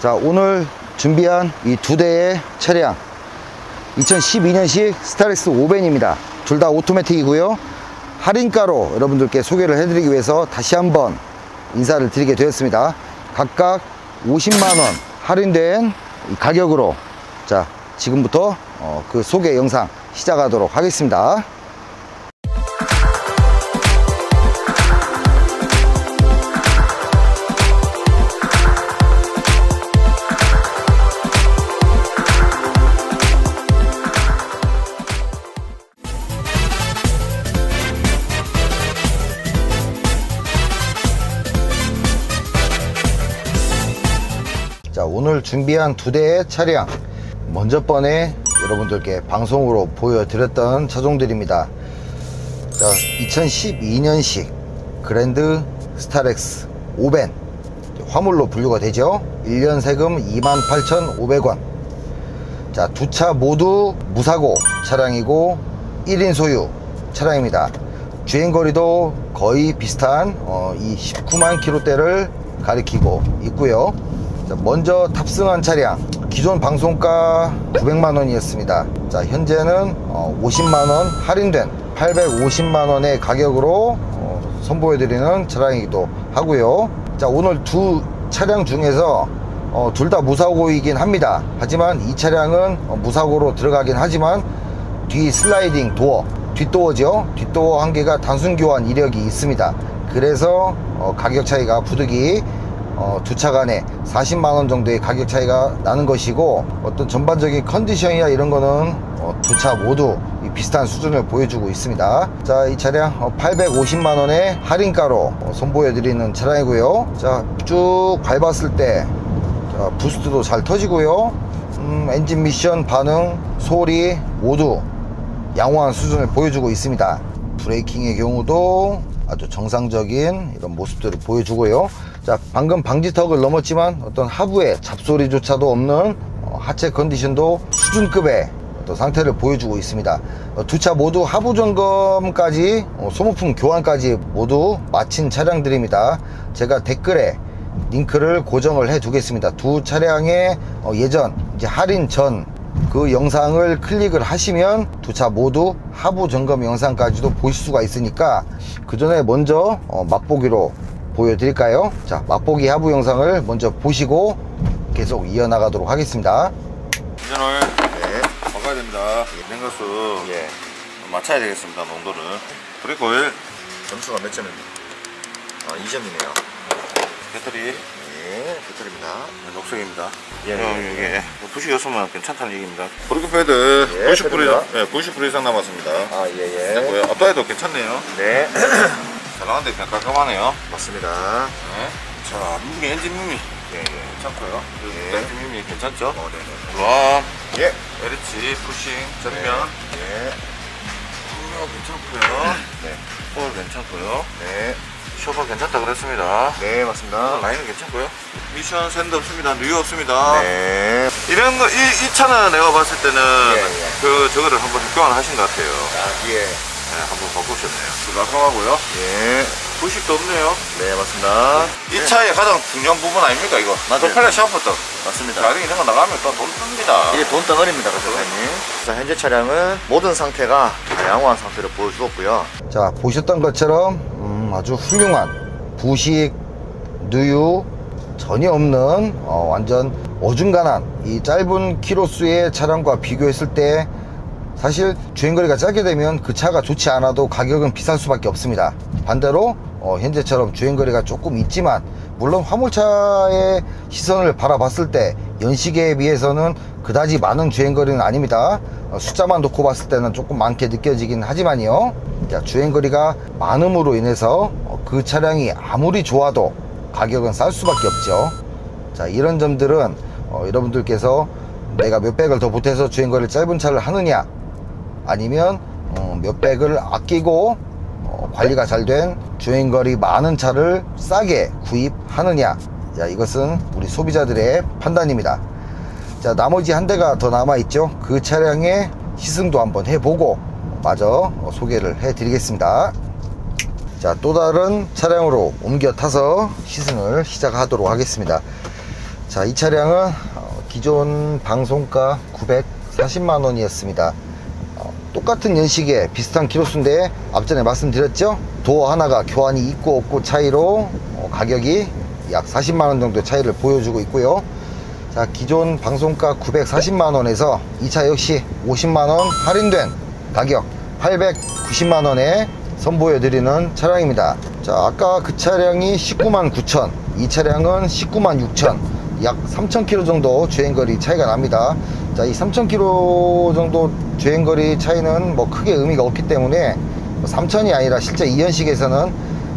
자, 오늘 준비한 이 두 대의 차량 2012년식 스타렉스 5벤입니다. 둘 다 오토매틱이고요. 할인가로 여러분들께 소개를 해드리기 위해서 다시 한번 인사를 드리게 되었습니다. 각각 50만원 할인된 가격으로 자, 지금부터 그 소개 영상 시작하도록 하겠습니다. 자, 오늘 준비한 두 대의 차량, 먼저 번에 여러분들께 방송으로 보여드렸던 차종들입니다. 자, 2012년식 그랜드 스타렉스 5벤, 화물로 분류가 되죠. 1년 세금 28,500원. 자, 두 차 모두 무사고 차량이고 1인 소유 차량입니다. 주행거리도 거의 비슷한 이 19만 킬로대를 가리키고 있고요. 자, 먼저 탑승한 차량, 기존 방송가 900만원이었습니다. 자, 현재는 50만원 할인된 850만원의 가격으로 선보여드리는 차량이기도 하고요. 자, 오늘 두 차량 중에서 둘 다 무사고이긴 합니다. 하지만 이 차량은 무사고로 들어가긴 하지만 뒤 슬라이딩 도어, 뒷도어죠. 뒷도어 한 개가 단순 교환 이력이 있습니다. 그래서 가격 차이가 부득이 두 차 간에 40만원 정도의 가격 차이가 나는 것이고, 어떤 전반적인 컨디션이나 이런 거는 두 차 모두 비슷한 수준을 보여주고 있습니다. 자, 이 차량 850만원의 할인가로 선보여드리는 차량이고요. 자, 쭉 밟았을 때 부스트도 잘 터지고요. 엔진 미션 반응, 소리 모두 양호한 수준을 보여주고 있습니다. 브레이킹의 경우도 아주 정상적인 이런 모습들을 보여주고요. 자, 방금 방지턱을 넘었지만 어떤 하부의 잡소리조차도 없는 하체 컨디션도 수준급의 어떤 상태를 보여주고 있습니다. 두 차 모두 하부 점검까지 소모품 교환까지 모두 마친 차량들입니다. 제가 댓글에 링크를 고정을 해 두겠습니다. 두 차량의 예전 이제 할인 전 그 영상을 클릭을 하시면 두 차 모두 하부 점검 영상까지도 보실 수가 있으니까 그 전에 먼저 맛보기로 보여드릴까요? 자, 맛보기 하부 영상을 먼저 보시고 계속 이어나가도록 하겠습니다. 인전을 바꿔야 됩니다. 냉각수 맞춰야 되겠습니다. 농도를. 브레이크 오일 점수가 몇 점입니까? 2점이네요. 배터리 배터리입니다. 녹색입니다. 이게 부식이었으면 괜찮다는 얘기입니다. 브레이크 패드 90% 이상 남았습니다. 됐고요. 앞다리도 괜찮네요. 네. 잘 나가는데 그냥 깔끔하네요. 맞습니다. 네. 자, 엔진 미미 괜찮고요. 엔진 미미 괜찮죠? 람 LH 푸싱 전면 괜찮고요. 폴 괜찮고요. 쇼파 괜찮다 그랬습니다. 네, 맞습니다. 라인은 괜찮고요. 미션 샌드 없습니다. 뉴 없습니다. 네. 이런 거, 이 차는 내가 봤을 때는 저거를 한번 교환을 하신 것 같아요. 한번 바꾸셨네요. 깔끔하고요. 부식도 없네요. 네, 맞습니다. 이 차의 가장 중요한 부분 아닙니까, 이거? 프로펠러 샤프트. 맞습니다. 가령 이런 거 나가면 또 돈 뜹니다. 이게 돈 덩어리입니다, 사장님. 자, 현재 차량은 모든 상태가 양호한 상태를 보여주었고요. 자, 보셨던 것처럼 아주 훌륭한 부식, 누유 전혀 없는 완전 어중간한 이 짧은 키로수의 차량과 비교했을 때 사실 주행거리가 짧게 되면 그 차가 좋지 않아도 가격은 비쌀 수밖에 없습니다. 반대로 현재처럼 주행거리가 조금 있지만, 물론 화물차의 시선을 바라봤을 때 연식에 비해서는 그다지 많은 주행거리는 아닙니다. 숫자만 놓고 봤을 때는 조금 많게 느껴지긴 하지만요. 자, 주행거리가 많음으로 인해서 그 차량이 아무리 좋아도 가격은 쌀 수밖에 없죠. 자, 이런 점들은 여러분들께서 내가 몇백을 더 보태서 주행거리를 짧은 차를 하느냐, 아니면 몇백을 아끼고 관리가 잘 된 주행거리 많은 차를 싸게 구입하느냐, 자, 이것은 우리 소비자들의 판단입니다. 자, 나머지 한 대가 더 남아있죠. 그 차량의 시승도 한번 해보고 마저 소개를 해드리겠습니다. 자, 또 다른 차량으로 옮겨 타서 시승을 시작하도록 하겠습니다. 자, 이 차량은 기존 방송가 940만원이었습니다. 똑같은 연식에 비슷한 키로수인데 앞전에 말씀드렸죠, 도어 하나가 교환이 있고 없고 차이로 가격이 약 40만원 정도 차이를 보여주고 있고요. 자, 기존 방송가 940만원에서 이 차 역시 50만원 할인된 가격 890만원에 선보여드리는 차량입니다. 자, 아까 그 차량이 19만 9천, 이 차량은 19만 6천, 약 3,000km 정도 주행거리 차이가 납니다. 자, 이 3,000km 정도 주행거리 차이는 뭐 크게 의미가 없기 때문에 3,000이 아니라 실제 이 연식에서는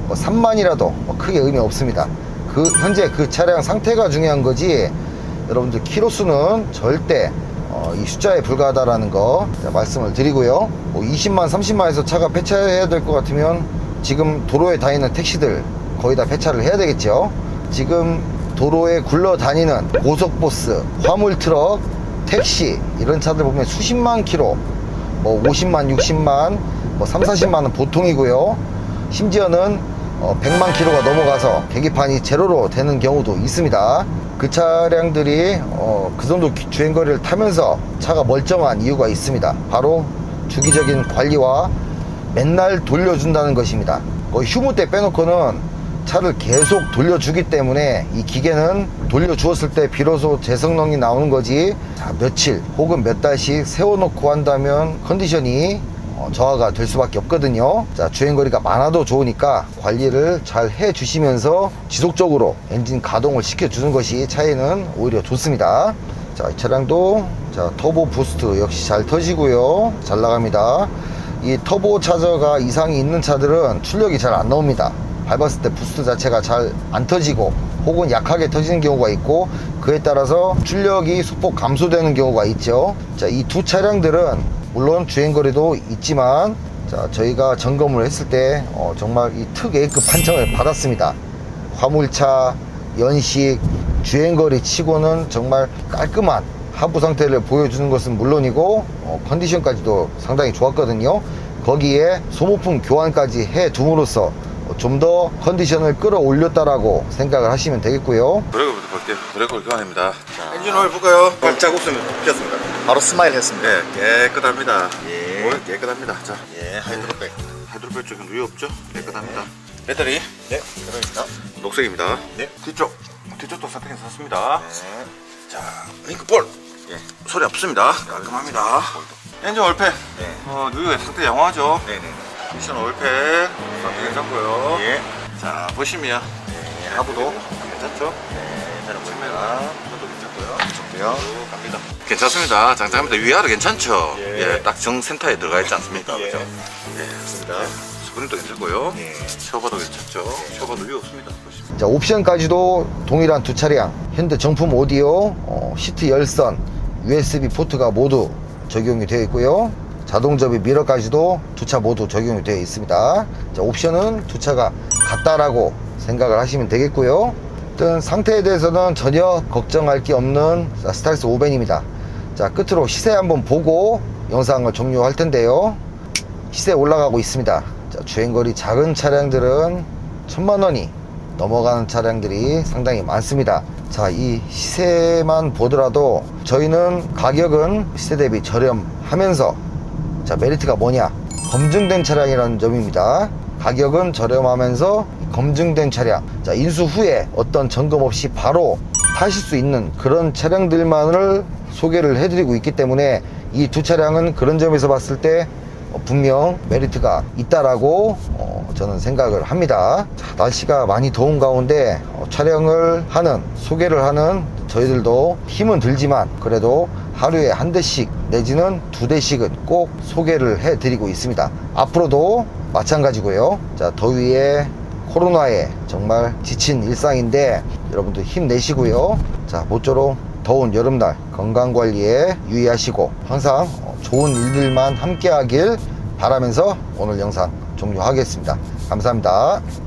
3만이라도 크게 의미 없습니다. 현재 그 차량 상태가 중요한 거지, 여러분들 키로수는 절대 이 숫자에 불과하다라는 거 말씀을 드리고요. 20만 30만에서 차가 폐차해야 될 것 같으면 지금 도로에 다니는 택시들 거의 다 폐차를 해야 되겠죠. 지금 도로에 굴러다니는 고속버스, 화물트럭, 택시 이런 차들 보면 수십만 킬로, 뭐 50만 60만, 뭐 3, 40만은 보통이고요. 심지어는 100만 킬로가 넘어가서 계기판이 제로로 되는 경우도 있습니다. 그 차량들이 그 정도 주행거리를 타면서 차가 멀쩡한 이유가 있습니다. 바로 주기적인 관리와 맨날 돌려준다는 것입니다. 거의 휴무 때 빼놓고는 차를 계속 돌려주기 때문에 이 기계는 돌려주었을 때 비로소 제성능이 나오는 거지, 자, 며칠 혹은 몇 달씩 세워놓고 한다면 컨디션이 저하가 될 수밖에 없거든요. 자, 주행거리가 많아도 좋으니까 관리를 잘 해주시면서 지속적으로 엔진 가동을 시켜주는 것이 차에는 오히려 좋습니다. 자, 이 차량도 자, 터보 부스트 역시 잘 터지고요, 잘 나갑니다. 이 터보 차저가 이상이 있는 차들은 출력이 잘 안 나옵니다. 밟았을 때 부스트 자체가 잘 안 터지고 혹은 약하게 터지는 경우가 있고, 그에 따라서 출력이 소폭 감소되는 경우가 있죠. 자, 이 두 차량들은 물론 주행거리도 있지만, 자, 저희가 점검을 했을 때 정말 이 특 A급 판정을 받았습니다. 화물차, 연식, 주행거리 치고는 정말 깔끔한 하부 상태를 보여주는 것은 물론이고 컨디션까지도 상당히 좋았거든요. 거기에 소모품 교환까지 해 둠으로써 좀 더 컨디션을 끌어올렸다라고 생각을 하시면 되겠고요. 브레이크부터 볼게요. 브레이크 교환입니다. 자, 엔진 오일 볼까요? 발자국 없으면 폈습니다. 바로 스마일 했습니다. 네, 깨끗합니다. 예. 오일 깨끗합니다. 자, 예, 하이드로백. 하이드로백 쪽은 누유 없죠? 깨끗합니다. 배터리 네, 들어있습니다. 녹색입니다. 네. 뒤쪽도 상태 괜찮습니다. 네. 자, 링크볼. 예. 소리 없습니다. 깔끔합니다. 엔진 오일팬. 네. 누유의 상태 양호하죠? 네네. 미션 오일팬 상태 괜찮고요. 예. 자, 보시면 네, 하부도. 괜찮죠? 네, 잘 측면이나 보입니다. 저도 괜찮고요. 좋고요. 쭉 갑니다. 괜찮습니다. 장착합니다. 위아래 괜찮죠? 예. 예, 딱 정센터에 들어가 있지 않습니까? 예. 그죠? 예, 좋습니다. 스프링도 괜찮고요. 예. 셔버도 괜찮죠? 셔버도 위에 없습니다. 보시면. 자, 옵션까지도 동일한 두 차량, 현대 정품 오디오, 시트 열선, USB 포트가 모두 적용이 되어 있고요. 자동 접이 미러까지도 두 차 모두 적용이 되어 있습니다. 자, 옵션은 두 차가 같다라고 생각을 하시면 되겠고요. 일단 상태에 대해서는 전혀 걱정할 게 없는 스타렉스 5벤입니다. 자, 끝으로 시세 한번 보고 영상을 종료할 텐데요. 시세 올라가고 있습니다. 자, 주행거리 작은 차량들은 1000만원이 넘어가는 차량들이 상당히 많습니다. 자, 이 시세만 보더라도 저희는 가격은 시세 대비 저렴하면서, 자, 메리트가 뭐냐? 검증된 차량이라는 점입니다. 가격은 저렴하면서 검증된 차량, 자, 인수 후에 어떤 점검 없이 바로 타실 수 있는 그런 차량들만을 소개를 해드리고 있기 때문에 이 두 차량은 그런 점에서 봤을 때 분명 메리트가 있다라고 저는 생각을 합니다. 자, 날씨가 많이 더운 가운데 촬영을 하는, 소개를 하는 저희들도 힘은 들지만 그래도 하루에 한 대씩 내지는 두 대씩은 꼭 소개를 해 드리고 있습니다. 앞으로도 마찬가지고요. 자, 더위에 코로나에 정말 지친 일상인데 여러분들 힘내시고요. 자, 모쪼록 더운 여름날 건강관리에 유의하시고 항상 좋은 일들만 함께 하길 바라면서 오늘 영상 종료하겠습니다. 감사합니다.